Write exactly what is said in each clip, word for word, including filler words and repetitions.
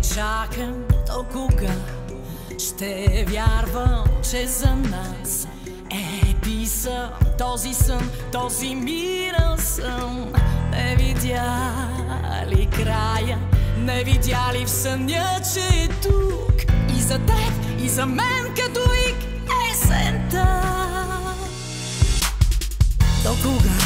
чакам до кога ще вярвам, че за нас е писан този сън, този мирен сън. Не видя ли края, не видя ли в съня, че е тук и за теб, и за мен като ик есента. До кога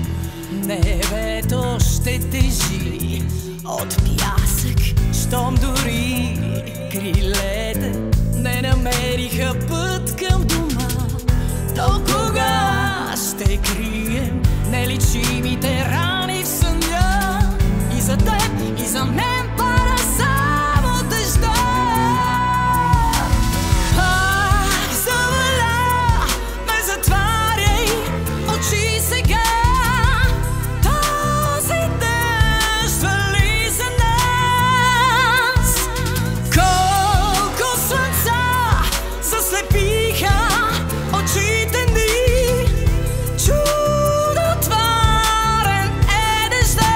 небето ще тежи от пясък, щом дори крилете не намериха път към дома? До кога ще крием неличимите рани в съня? И за теб, и за мен пара само дъжда. Ах, заваля, не затваряй очи сега. Този дъжд вали за нас. Колко слънца заслепиха очите ни. Чудотворен е дъжда.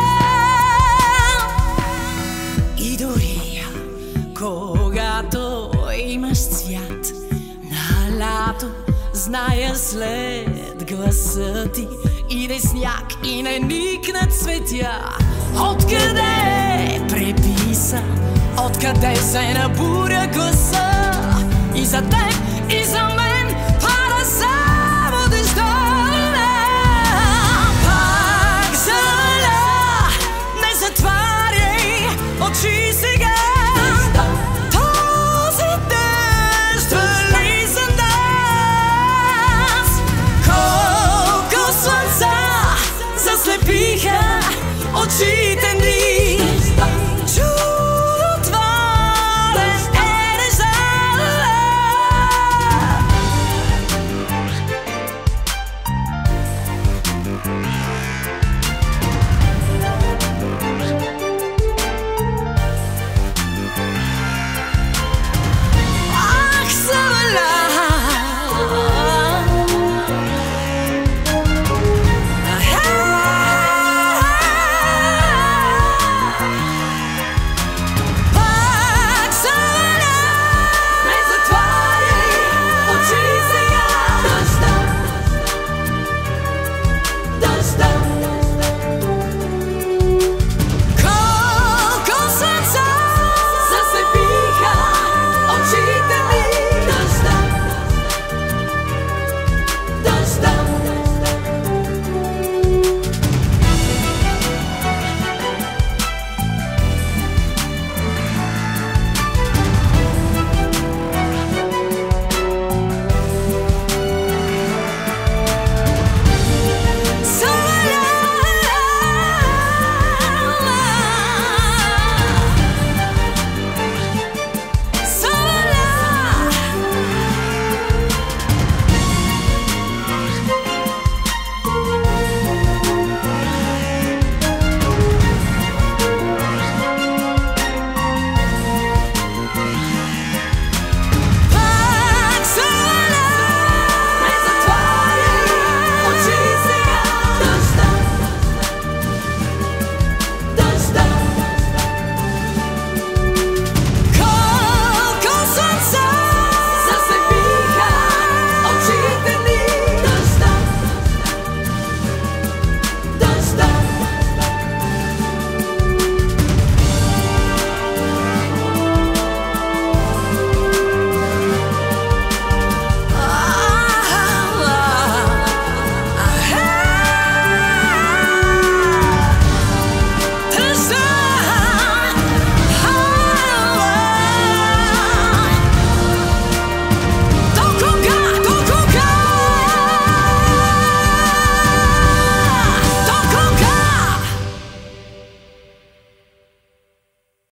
И дори когато имаш цвят на лято, зная след гласа ти иде сняг и не никнат цветя. Откъде преписа, откъде се набуря гласа? И за теб, и за мен